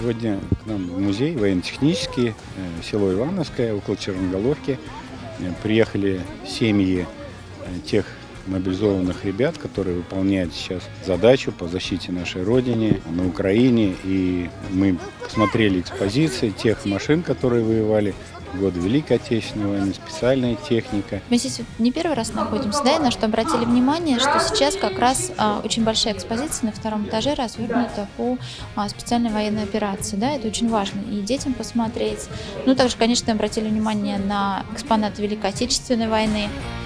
Сегодня к нам в музей военно-технический, село Ивановское, около Черноголовки. Приехали семьи тех мобилизованных ребят, которые выполняют сейчас задачу по защите нашей Родины на Украине. И мы посмотрели экспозиции тех машин, которые воевали в годы Великой Отечественной войны, специальная техника. Мы здесь не первый раз находимся, да, и на что обратили внимание, что сейчас как раз очень большая экспозиция на втором этаже развернута по специальной военной операции, да, это очень важно и детям посмотреть. Ну, также, конечно, обратили внимание на экспонаты Великой Отечественной войны.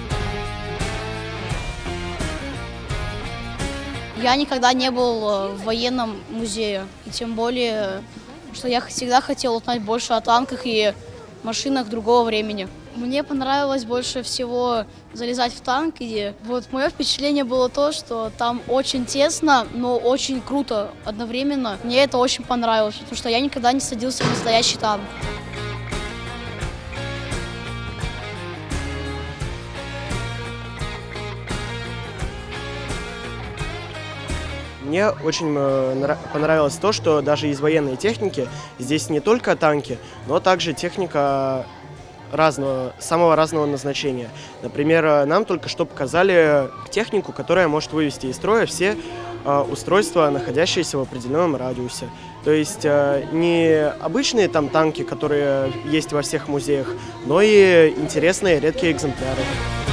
Я никогда не был в военном музее, и тем более, что я всегда хотел узнать больше о танках и машинах другого времени. Мне понравилось больше всего залезать в танк, и вот мое впечатление было то, что там очень тесно, но очень круто одновременно. Мне это очень понравилось, потому что я никогда не садился в настоящий танк. Мне очень понравилось то, что даже из военной техники здесь не только танки, но также техника самого разного назначения. Например, нам только что показали технику, которая может вывести из строя все устройства, находящиеся в определенном радиусе. То есть не обычные там танки, которые есть во всех музеях, но и интересные редкие экземпляры.